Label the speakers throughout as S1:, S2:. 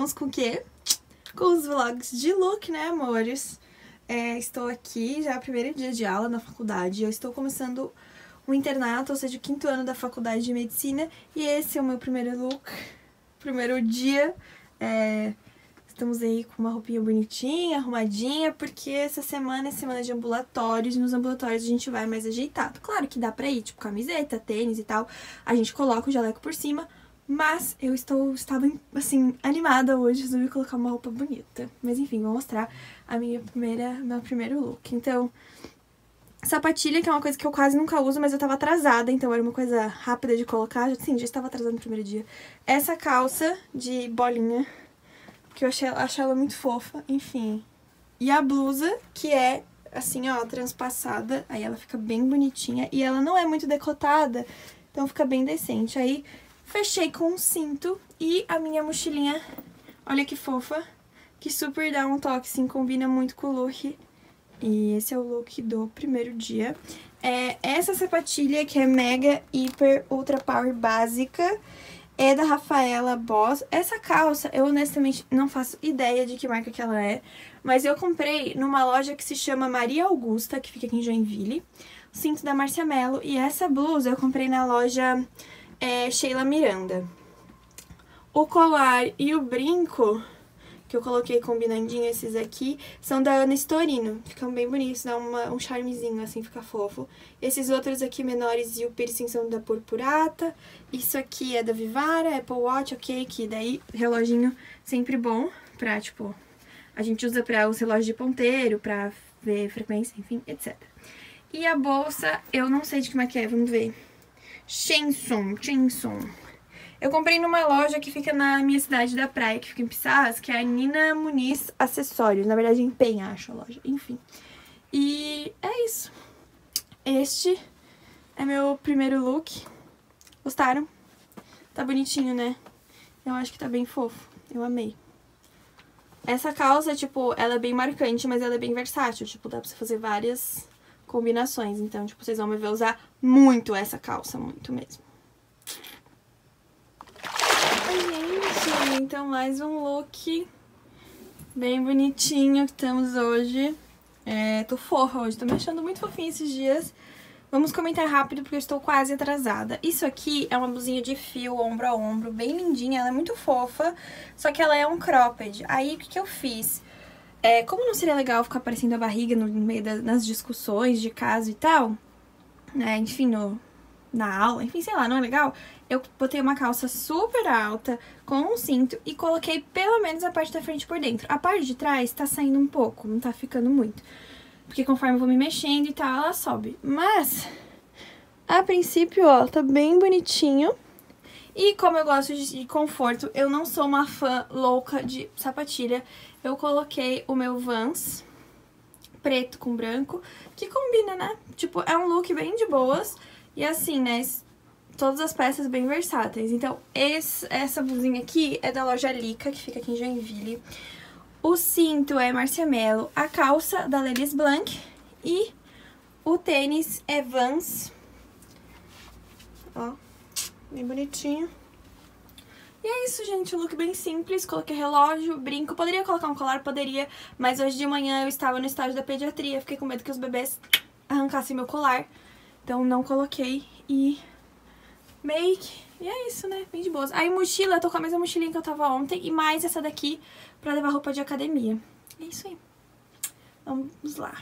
S1: Voltamos com o quê? Com os vlogs de look, né, amores? Estou aqui, já é o primeiro dia de aula na faculdade. Eu estou começando o internato, ou seja, o 5º ano da faculdade de medicina. E esse é o meu primeiro look, primeiro dia. Estamos aí com uma roupinha bonitinha, arrumadinha, porque essa semana é semana de ambulatórios, e nos ambulatórios a gente vai mais ajeitado. Claro que dá pra ir, tipo, camiseta, tênis e tal, a gente coloca o jaleco por cima, mas eu estava, assim, animada hoje, resolvi colocar uma roupa bonita. Mas enfim, vou mostrar meu primeiro look. Então, sapatilha, que é uma coisa que eu quase nunca uso, mas eu tava atrasada, então era uma coisa rápida de colocar. Sim, já estava atrasada no primeiro dia. Essa calça de bolinha, que eu achei ela muito fofa, enfim. E a blusa, que é assim, ó, transpassada, aí ela fica bem bonitinha. E ela não é muito decotada, então fica bem decente. Aí, fechei com um cinto e a minha mochilinha, olha que fofa, que super dá um toque, assim, combina muito com o look. E esse é o look do primeiro dia. Essa sapatilha, que é mega, hiper, ultra power básica, é da Rafaela Boss. Essa calça, eu honestamente não faço ideia de que marca que ela é, mas eu comprei numa loja que se chama Maria Augusta, que fica aqui em Joinville. O cinto da Márcia Mello. E essa blusa eu comprei na loja Sheila Miranda. O colar e o brinco, que eu coloquei combinandinho, esses aqui, são da Ana Storino. Ficam bem bonitos, dá um charmezinho, assim, fica fofo. Esses outros aqui menores e o piercing são da Purpurata. Isso aqui é da Vivara, Apple Watch, ok, que daí reloginho sempre bom pra, tipo, a gente usa pra os relógios de ponteiro, pra ver frequência, enfim, etc. E a bolsa, eu não sei de que marca é, vamos ver. Chenson. Eu comprei numa loja que fica na minha cidade da praia, que fica em Pissarras, que é a Nina Muniz Acessórios. Na verdade, em Penha, acho a loja. Enfim. E é isso. Este é meu primeiro look. Gostaram? Tá bonitinho, né? Eu acho que tá bem fofo. Eu amei. Essa calça, tipo, ela é bem marcante, mas ela é bem versátil. Tipo, dá pra você fazer várias combinações. Então, tipo, vocês vão me ver usar muito essa calça, muito mesmo. Gente, então mais um look bem bonitinho que temos hoje. Tô fofa hoje, tô me achando muito fofinha esses dias. Vamos comentar rápido porque eu estou quase atrasada. Isso aqui é uma blusinha de fio, ombro a ombro, bem lindinha, ela é muito fofa, só que ela é um cropped. Aí o que eu fiz? Como não seria legal ficar aparecendo a barriga no meio nas discussões de caso e tal, né, enfim, na aula, enfim, sei lá, não é legal? Eu botei uma calça super alta, com um cinto, e coloquei pelo menos a parte da frente por dentro. A parte de trás tá saindo um pouco, não tá ficando muito. Porque conforme eu vou me mexendo e tal, ela sobe. Mas, a princípio, ó, tá bem bonitinho. E como eu gosto de conforto, eu não sou uma fã louca de sapatilha. Eu coloquei o meu Vans preto com branco, que combina, né? Tipo, é um look bem de boas. E assim, né, todas as peças bem versáteis. Então, essa blusinha aqui é da loja Lica, que fica aqui em Joinville. O cinto é Márcia Mello, a calça da Lelis Blanc e o tênis é Vans. Ó, bem bonitinho. E é isso, gente, um look bem simples. Coloquei relógio, brinco. Poderia colocar um colar? Poderia, mas hoje de manhã eu estava no estágio da pediatria. Fiquei com medo que os bebês arrancassem meu colar. Então não coloquei. E make. E é isso, né? Bem de boas. Aí mochila, eu tô com a mesma mochilinha que eu tava ontem. E mais essa daqui pra levar roupa de academia. É isso aí. Vamos lá.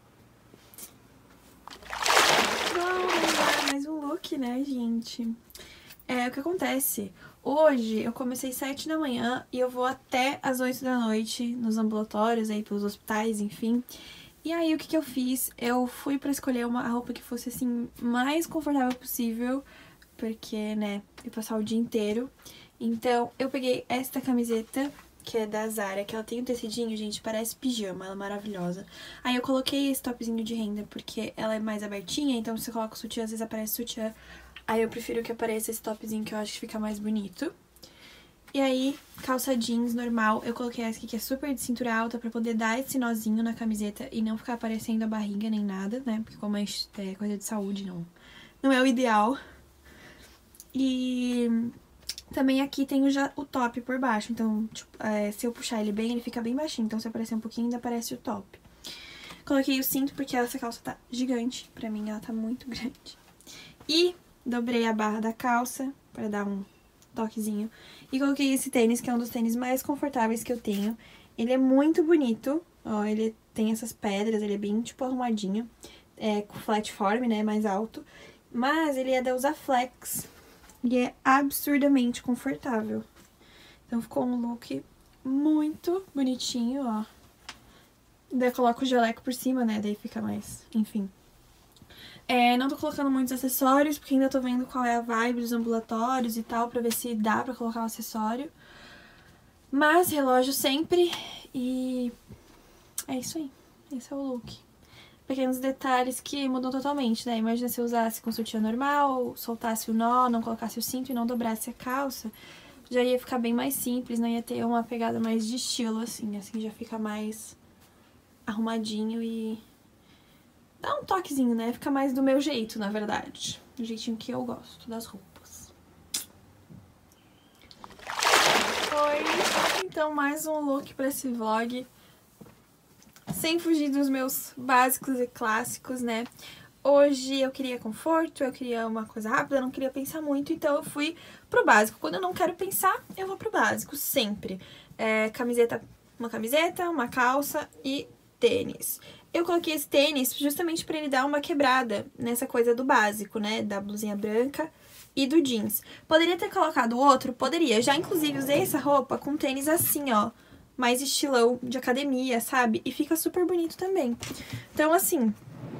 S1: Vamos lá, mais um look, né, gente? O que acontece? Hoje eu comecei às 7 da manhã e eu vou até às 8 da noite nos ambulatórios, aí pelos hospitais, enfim. E aí o que eu fiz? Eu fui pra escolher uma roupa que fosse, assim, mais confortável possível, porque, né, eu passar o dia inteiro. Então eu peguei esta camiseta, que é da Zara, que ela tem um tecidinho, gente, parece pijama, ela é maravilhosa. Aí eu coloquei esse topzinho de renda, porque ela é mais abertinha, então se você coloca o sutiã, às vezes aparece sutiã. Aí eu prefiro que apareça esse topzinho, que eu acho que fica mais bonito. E aí, calça jeans normal, eu coloquei essa aqui que é super de cintura alta pra poder dar esse nozinho na camiseta e não ficar aparecendo a barriga nem nada, né? Porque como é coisa de saúde, não é o ideal. E Também aqui tem o top por baixo, então, tipo, se eu puxar ele bem, ele fica bem baixinho. Então, se aparecer um pouquinho, ainda aparece o top. Coloquei o cinto porque essa calça tá gigante. Pra mim, ela tá muito grande. E dobrei a barra da calça pra dar um toquezinho. E coloquei esse tênis, que é um dos tênis mais confortáveis que eu tenho. Ele é muito bonito. Ó, ele tem essas pedras, ele é bem, tipo, arrumadinho. É com flatform, né, mais alto. Mas ele é da Usaflex. E é absurdamente confortável. Então ficou um look muito bonitinho, ó. Daí eu coloco o jaleco por cima, né? Daí fica mais... Enfim. Não tô colocando muitos acessórios, porque ainda tô vendo qual é a vibe dos ambulatórios e tal, pra ver se dá pra colocar um acessório. Mas relógio sempre. E é isso aí. Esse é o look. Pequenos detalhes que mudam totalmente, né? Imagina se eu usasse com sutiã normal, soltasse o nó, não colocasse o cinto e não dobrasse a calça. Já ia ficar bem mais simples, não ia ter uma pegada mais de estilo, assim. Assim já fica mais arrumadinho e dá um toquezinho, né? Fica mais do meu jeito, na verdade. Do jeitinho que eu gosto das roupas. Foi, então, mais um look pra esse vlog. Sem fugir dos meus básicos e clássicos, né? Hoje eu queria conforto, eu queria uma coisa rápida, eu não queria pensar muito, então eu fui pro básico. Quando eu não quero pensar, eu vou pro básico, sempre. Uma camiseta, uma calça e tênis. Eu coloquei esse tênis justamente pra ele dar uma quebrada nessa coisa do básico, né? Da blusinha branca e do jeans. Poderia ter colocado outro? Poderia. Já, inclusive, usei essa roupa com tênis assim, ó. Mais estilão de academia, sabe? E fica super bonito também. Então, assim...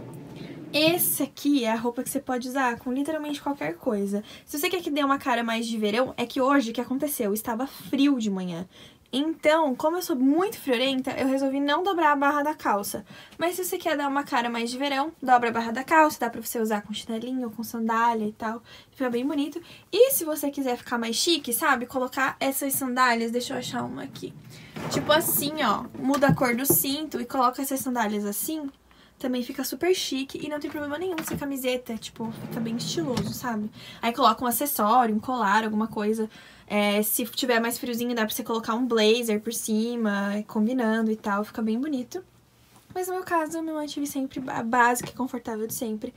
S1: Esse aqui é a roupa que você pode usar com literalmente qualquer coisa. Se você quer que dê uma cara mais de verão, é que hoje o que aconteceu? Estava frio de manhã. Então, como eu sou muito friorenta, eu resolvi não dobrar a barra da calça. Mas se você quer dar uma cara mais de verão, dobra a barra da calça, dá pra você usar com chinelinho, com sandália e tal. Fica bem bonito. E se você quiser ficar mais chique, sabe? Colocar essas sandálias, deixa eu achar uma aqui. Tipo assim, ó, muda a cor do cinto e coloca essas sandálias assim. Também fica super chique e não tem problema nenhum ser camiseta, tipo, fica bem estiloso, sabe? Aí coloca um acessório, um colar, alguma coisa. Se tiver mais friozinho, dá pra você colocar um blazer por cima, combinando e tal, fica bem bonito. Mas no meu caso, eu me mantive sempre a básica e confortável de sempre.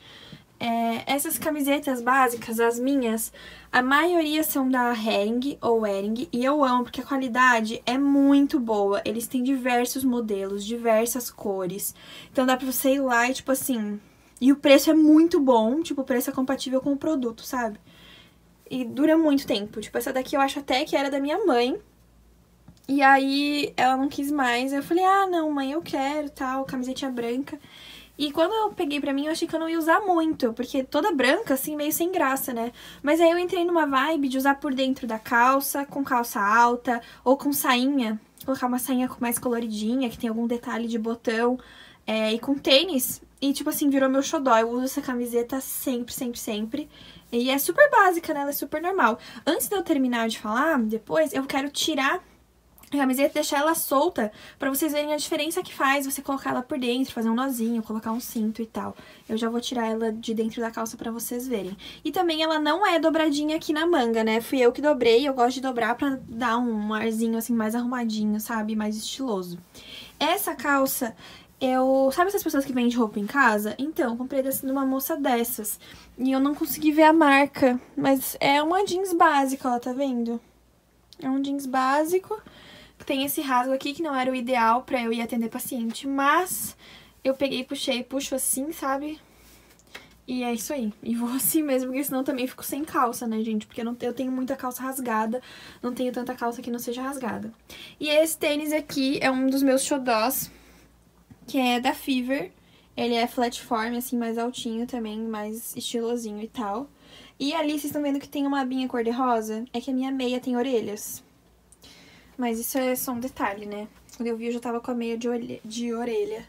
S1: Essas camisetas básicas, as minhas, a maioria são da Hering ou Hering, e eu amo porque a qualidade é muito boa. Eles têm diversos modelos, diversas cores, então dá pra você ir lá e tipo assim... E o preço é muito bom, tipo, o preço é compatível com o produto, sabe? E dura muito tempo, tipo, essa daqui eu acho até que era da minha mãe. E aí ela não quis mais, eu falei, ah não mãe, eu quero, tal, camisetinha branca. E quando eu peguei pra mim, eu achei que eu não ia usar muito, porque toda branca, assim, meio sem graça, né? Mas aí eu entrei numa vibe de usar por dentro da calça, com calça alta, ou com sainha. Colocar uma sainha mais coloridinha, que tem algum detalhe de botão, e com tênis. E, tipo assim, virou meu xodó. Eu uso essa camiseta sempre, sempre, sempre. E é super básica, né? Ela é super normal. Antes de eu terminar de falar, depois, eu quero tirar a camiseta, deixar ela solta, pra vocês verem a diferença que faz você colocar ela por dentro, fazer um nozinho, colocar um cinto e tal. Eu já vou tirar ela de dentro da calça pra vocês verem. E também ela não é dobradinha aqui na manga, né? Fui eu que dobrei, eu gosto de dobrar pra dar um arzinho assim mais arrumadinho, sabe? Mais estiloso. Essa calça, sabe essas pessoas que vendem roupa em casa? Então, eu comprei numa moça dessas. E eu não consegui ver a marca, mas é uma jeans básica, ó, tá vendo? É um jeans básico. Tem esse rasgo aqui que não era o ideal pra eu ir atender paciente, mas eu peguei, puxei, puxo assim, sabe? E é isso aí. E vou assim mesmo, porque senão também fico sem calça, né, gente? Porque eu tenho muita calça rasgada, não tenho tanta calça que não seja rasgada. E esse tênis aqui é um dos meus xodós, que é da Fever. Ele é flatform, assim, mais altinho também, mais estilosinho e tal. E ali, vocês estão vendo que tem uma abinha cor-de-rosa? É que a minha meia tem orelhas. Mas isso é só um detalhe, né? Quando eu vi, eu já tava com a meia de orelha.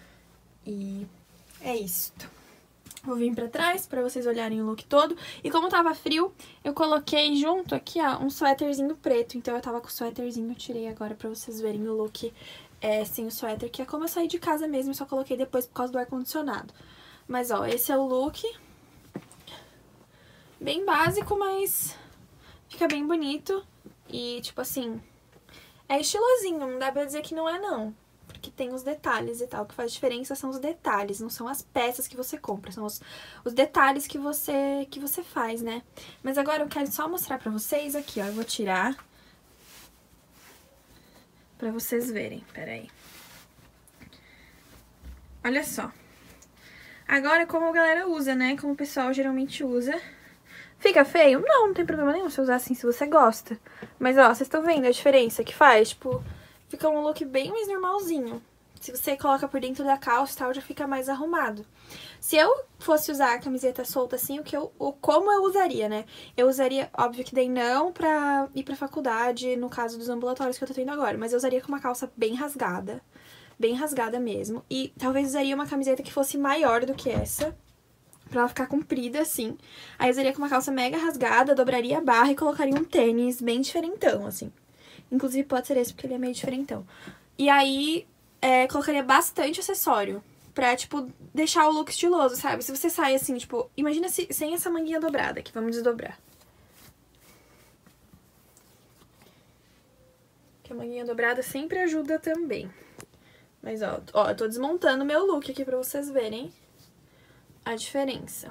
S1: E é isto. Vou vir pra trás pra vocês olharem o look todo. E como tava frio, eu coloquei junto aqui, ó, um suéterzinho preto. Então eu tava com o suéterzinho, eu tirei agora pra vocês verem o look sem o suéter. Que é como eu saí de casa mesmo, eu só coloquei depois por causa do ar-condicionado. Mas, ó, esse é o look. Bem básico, mas... Fica bem bonito e, tipo assim, é estilosinho, não dá pra dizer que não é, não. Porque tem os detalhes e tal. O que faz diferença são os detalhes, não são as peças que você compra. São os detalhes que você faz, né? Mas agora eu quero só mostrar pra vocês aqui, ó. Eu vou tirar pra vocês verem. Pera aí. Olha só. Agora, como a galera usa, né? Como o pessoal geralmente usa. Fica feio? Não, não tem problema nenhum se usar assim, se você gosta. Mas, ó, vocês estão vendo a diferença que faz? Tipo, fica um look bem mais normalzinho. Se você coloca por dentro da calça e tal, já fica mais arrumado. Se eu fosse usar a camiseta solta assim, como eu usaria, né? Eu usaria, óbvio que daí não pra ir pra faculdade, no caso dos ambulatórios que eu tô tendo agora. Mas eu usaria com uma calça bem rasgada mesmo. E talvez usaria uma camiseta que fosse maior do que essa, pra ela ficar comprida, assim. Aí eu usaria com uma calça mega rasgada, dobraria a barra e colocaria um tênis bem diferentão, assim. Inclusive pode ser esse, porque ele é meio diferentão. E aí, colocaria bastante acessório. Pra, tipo, deixar o look estiloso, sabe? Se você sai assim, tipo... Imagina sem essa manguinha dobrada aqui. Vamos desdobrar. Que a manguinha dobrada sempre ajuda também. Mas, ó, eu tô desmontando meu look aqui pra vocês verem a diferença.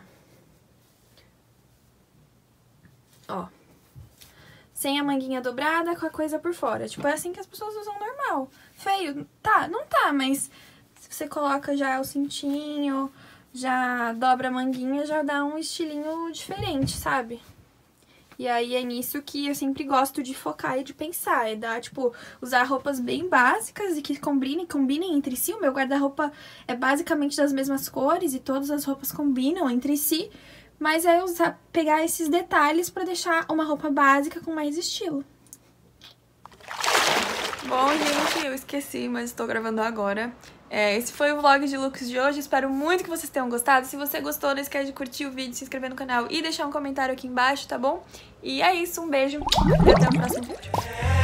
S1: Ó. Sem a manguinha dobrada, com a coisa por fora. Tipo, é assim que as pessoas usam normal. Feio? Tá, não tá, mas se você coloca já o cintinho, já dobra a manguinha, já dá um estilinho diferente, sabe? E aí é nisso que eu sempre gosto de focar e de pensar. É dar, tipo, usar roupas bem básicas e que combinem entre si. O meu guarda-roupa é basicamente das mesmas cores e todas as roupas combinam entre si. Mas é pegar esses detalhes pra deixar uma roupa básica com mais estilo. Bom, gente, eu esqueci, mas estou gravando agora. Esse foi o vlog de looks de hoje. Espero muito que vocês tenham gostado. Se você gostou, não esquece de curtir o vídeo, se inscrever no canal e deixar um comentário aqui embaixo, tá bom? E é isso, um beijo e até o próximo vídeo.